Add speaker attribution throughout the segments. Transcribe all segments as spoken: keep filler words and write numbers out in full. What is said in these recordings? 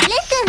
Speaker 1: Listen.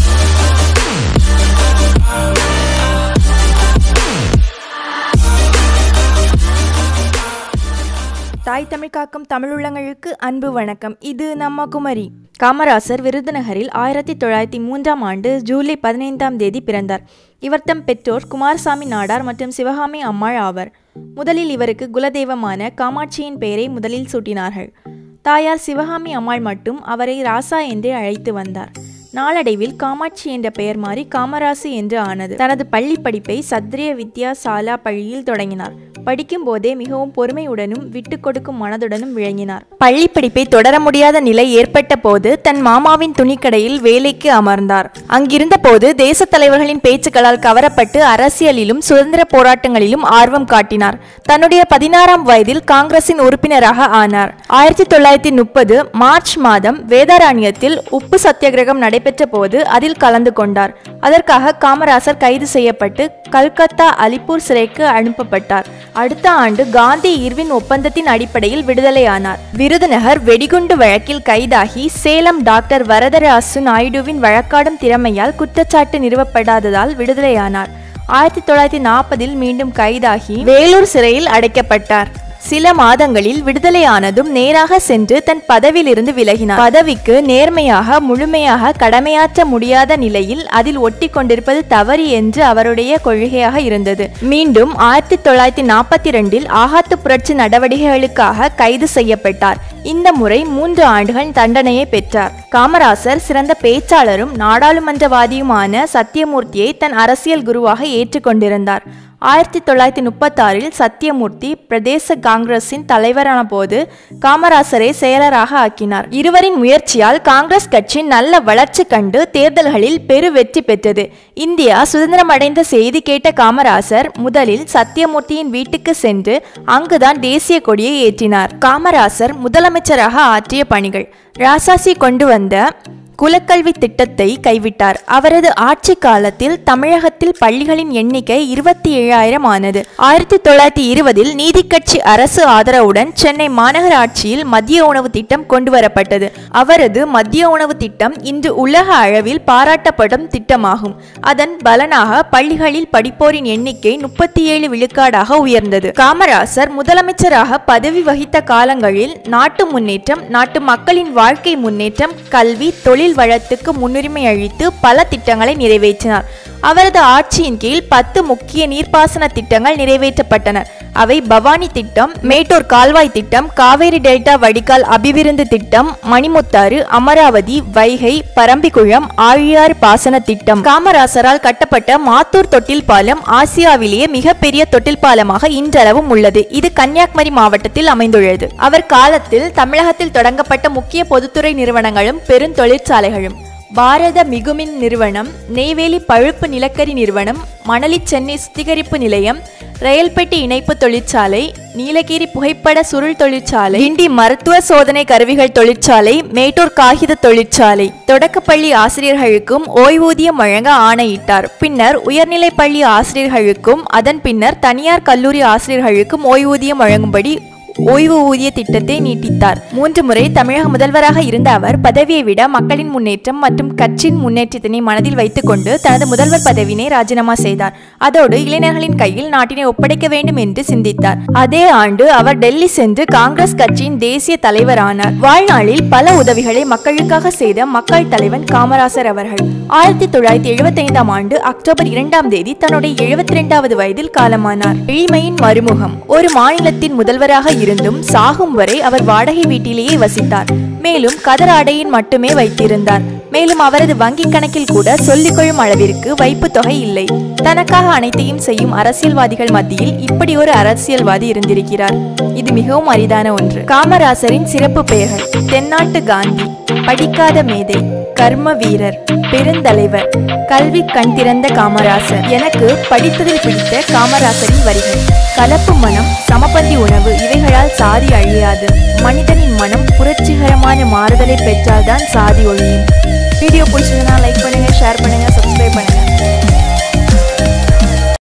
Speaker 1: தாய் தமிழ் காக்கும் தமிழுள்ளங்களுக்கு அன்பு வணக்கம். இது நம்ம குமரி. காமராசர் விருதுநகரில் ஆயிரத்தி தொள்ளாயிரத்தி மூன்றாம் ஆண்டு ஜூலை பதினைந்தாம் தேதி பிறந்தார். இவர் தம் பெற்றோர் குமாரசாமி நாடார் மற்றும் சிவகாமி அம்மாள் ஆவர். முதலில் இவருக்கு குலதெய்வமான காமாட்சியின் பெயரை முதலில் சூட்டினார்கள். தாயார் சிவகாமி அம்மாள் மட்டும் அவரை ராசா என்றே அழைத்து வந்தார். நாளடைவில் காமாட்சி என்ற பெயர் மாறி காமராசு என்று ஆனது. தனது பள்ளி படிப்பை சத்ரிய வித்யா சாலா பள்ளியில் தொடங்கினார். படிக்கும் போதே மிகவும் பொறுமையுடனும் விட்டு கொடுக்கும் மனதுடனும் விளங்கினார். பள்ளி படிப்பை தொடர முடியாத நிலை ஏற்பட்ட போது தன் மாமாவின் துணிக்கடையில் வேலைக்கு அமர்ந்தார். அங்கிருந்த போது தேச தலைவர்களின் பேச்சுக்களால் கவரப்பட்டு அரசியலிலும் சுதந்திர போராட்டங்களிலும் ஆர்வம் காட்டினார். தன்னுடைய பதினாறாம் வயதில் காங்கிரசின் உறுப்பினராக ஆனார். ஆயிரத்தி தொள்ளாயிரத்தி முப்பது மார்ச் மாதம் வேதாரண்யத்தில் உப்பு சத்தியாகிரகம் நடைபெற்ற போது அதில் கலந்து கொண்டார். அதற்காக காமராசர் கைது செய்யப்பட்டு கல்கத்தா அலிப்பூர் சிறைக்கு அனுப்பப்பட்டார். அடுத்த ஆண்டு காந்தி இர்வின் ஒப்பந்தத்தின் அடிப்படையில் விடுதலையானார். விருதுநகர் வெடிகுண்டு வழக்கில் கைதாகி சேலம் டாக்டர் வரதராசு நாயுடுவின் வழக்காடும் திறமையால் குற்றச்சாட்டு நிறுவப்படாததால் விடுதலையானார். ஆயிரத்தி தொள்ளாயிரத்தி நாற்பதில் மீண்டும் கைதாகி வேலூர் சிறையில் அடைக்கப்பட்டார். சில மாதங்களில் விடுதலையானதும் நேராக சென்று தன் பதவியிலிருந்து விலகினார். பதவிக்கு நேர்மையாக முழுமையாக கடமையாற்ற முடியாத நிலையில் அதில் ஒட்டி கொண்டிருப்பது தவறு என்று அவருடைய கொள்கையாக இருந்தது. மீண்டும் ஆயிரத்தி தொள்ளாயிரத்தி நாற்பத்தி இரண்டில் ஆகாத்து புரட்சி நடவடிக்கைகளுக்காக கைது செய்யப்பட்டார். இந்த முறை மூன்று ஆண்டுகள் தண்டனையை பெற்றார். காமராசர் சிறந்த பேச்சாளரும் நாடாளுமன்றவாதியுமான சத்தியமூர்த்தியை தன் அரசியல் குருவாக ஏற்றுக்கொண்டிருந்தார். ஆயிரத்தி தொள்ளாயிரத்தி முப்பத்தி ஆறில் சத்தியமூர்த்தி பிரதேச காங்கிரசின் தலைவரான போது காமராசரை செயலராக ஆக்கினார். இருவரின் முயற்சியால் காங்கிரஸ் கட்சி நல்ல வளர்ச்சி கண்டு தேர்தல்களில் பெரு வெற்றி பெற்றது. இந்தியா சுதந்திரம் அடைந்த செய்தி கேட்ட காமராசர் முதலில் சத்தியமூர்த்தியின் வீட்டுக்கு சென்று அங்குதான் தேசிய கொடியை ஏற்றினார். காமராசர் முதலமைச்சராக ஆற்றிய பணிகள்: ராசாசி கொண்டு வந்த குலக்கல்வி திட்டத்தை கைவிட்டார். அவரது ஆட்சி காலத்தில் தமிழகத்தில் பள்ளிகளின் எண்ணிக்கை இருபத்தி ஏழாயிரம் ஆனது. ஆயிரத்தி தொள்ளாயிரத்தி இருபதில் நீதி கட்சி அரசு ஆதரவுடன் சென்னை மாநகராட்சியில் மதிய உணவு திட்டம் கொண்டு வரப்பட்டது. அவரது மதிய உணவு திட்டம் இன்று உலக அளவில் பாராட்டப்படும் திட்டமாகும். அதன் பலனாக பள்ளிகளில் படிப்போரின் எண்ணிக்கை முப்பத்தி ஏழு விழுக்காடாக உயர்ந்தது. காமராசர் முதலமைச்சராக பதவி வகித்த காலங்களில் நாட்டு முன்னேற்றம், நாட்டு மக்களின் வாழ்க்கை முன்னேற்றம், கல்வி, தொழில் வளத்துக்கு முன்னுரிமை அளித்து பல திட்டங்களை நிறைவேற்றினார். அவரது ஆட்சியின் கீழ் பத்து முக்கிய நீர்ப்பாசன திட்டங்கள் நிறைவேற்றப்பட்டன. அவை பவானி திட்டம், மேட்டூர் கால்வாய் திட்டம், காவேரி டெல்டா வடிகால் அபிவிருத்தி திட்டம், மணிமுத்தாறு, அமராவதி, வைகை, பரம்பிக்குளம், ஆழியாறு பாசன திட்டம். காமராசரால் கட்டப்பட்ட மாத்தூர் தொட்டில் பாலம் ஆசியாவிலேயே மிகப்பெரிய தொட்டில் பாலமாக இன்றளவும் உள்ளது. இது கன்னியாகுமரி மாவட்டத்தில் அமைந்துள்ளது. அவர் காலத்தில் தமிழகத்தில் தொடங்கப்பட்ட முக்கிய பொதுத்துறை நிறுவனங்களும் பெருந்தொழிற்சாலைகளும்: பாரத மிகுமின் நிறுவனம், நெய்வேலி பழுப்பு நிலக்கரி நிறுவனம், மணலி சென்னை சுத்திகரிப்பு நிலையம், ரயில்பெட்டி இணைப்பு தொழிற்சாலை, நீலகிரி புகைப்பட சுருள் தொழிற்சாலை, கிண்டி மருத்துவ சோதனை கருவிகள் தொழிற்சாலை, மேட்டூர் காகித தொழிற்சாலை. தொடக்கப்பள்ளி ஆசிரியர்களுக்கும் ஓய்வூதியம் வழங்க ஆணையிட்டார். பின்னர் உயர்நிலைப்பள்ளி ஆசிரியர்களுக்கும் அதன் பின்னர் தனியார் கல்லூரி ஆசிரியர்களுக்கும் ஓய்வூதியம் வழங்கும்படி ஓய்வு ஊதிய திட்டத்தை நீட்டித்தார். மூன்று முறை தமிழக முதல்வராக இருந்த அவர் பதவியை விட மக்களின் முன்னேற்றம் மற்றும் கட்சியின் முன்னேற்றத்தினை மனதில் வைத்துக் கொண்டு தனது முதல்வர் பதவியினை ராஜினாமா செய்தார். அதோடு இளைஞர்களின் கையில் நாட்டினை ஒப்படைக்க வேண்டும் என்று சிந்தித்தார். அதே ஆண்டு அவர் டெல்லி சென்று காங்கிரஸ் கட்சியின் தேசிய தலைவரானார். வாழ்நாளில் பல உதவிகளை மக்களுக்காக செய்த மக்கள் தலைவன் காமராசர் அவர்கள் ஆயிரத்தி தொள்ளாயிரத்தி எழுபத்தி ஐந்தாம் ஆண்டு அக்டோபர் இரண்டாம் தேதி தன்னுடைய எழுபத்தி இரண்டாவது வயதில் காலமானார். எளிமையின் மறுமுகம்: ஒரு மாநிலத்தின் முதல்வராக இருந்தும் சாகும் வரை அவர் வாடகை வீட்டிலேயே வசித்தார். மேலும் கதர் ஆடையின் மட்டுமே வைத்திருந்தார். மேலும் அவரது வங்கி கணக்கில் கூட சொல்லிக்கொள்ளும் அளவிற்கு வைப்பு தொகை இல்லை. தனக்காக அனைத்தையும் செய்யும் அரசியல்வாதிகள் மத்தியில் இப்படி ஒரு அரசியல்வாதி இருந்திருக்கிறார். இது மிகவும் அரிதான ஒன்று. காமராசரின் சிறப்பு பெயர்கள்: தென்னாட்டு காந்தி, படிக்காத மேதை, கர்ம வீரர், பெருந்தலைவர், கல்வி கண் திறந்த காமராசர். எனக்கு படித்ததில் பிடித்த காமராசரின் வரிகள்: கலப்பு மனம், சமபந்தி உணவு இவைகளால் சாதி அழியாது. மனிதனின் மனம் புரட்சிகரமான மாறுதலை பெற்றால்தான் சாதி ஒழியும். வீடியோ பிடிச்சதுன்னா லைக் பண்ணுங்க, ஷேர் பண்ணுங்க, சப்ஸ்கிரைப் பண்ணுங்க.